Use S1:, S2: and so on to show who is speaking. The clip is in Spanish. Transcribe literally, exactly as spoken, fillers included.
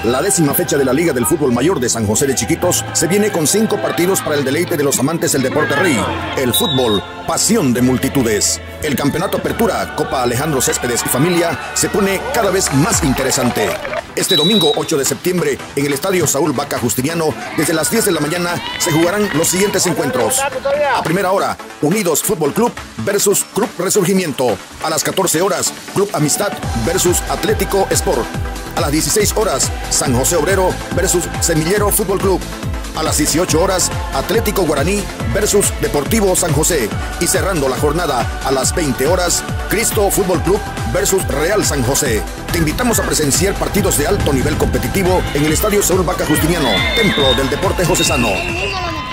S1: La décima fecha de la Liga del Fútbol Mayor de San José de Chiquitos se viene con cinco partidos para el deleite de los amantes del deporte rey. El fútbol, pasión de multitudes. El campeonato Apertura, Copa Alejandro Céspedes y Familia, se pone cada vez más interesante. Este domingo ocho de septiembre, en el estadio Saúl Vaca Justiniano, desde las diez de la mañana, se jugarán los siguientes encuentros. A primera hora, Unidos Fútbol Club versus Club Resurgimiento. A las catorce horas, Club Amistad versus Atlético Sport. A las dieciséis horas, San José Obrero versus Semillero Fútbol Club. A las dieciocho horas, Atlético Guaraní versus Deportivo San José. Y cerrando la jornada a las veinte horas, Cristo Fútbol Club versus Real San José. Te invitamos a presenciar partidos de alto nivel competitivo en el estadio Saúl Vaca Justiniano, templo del deporte josesano.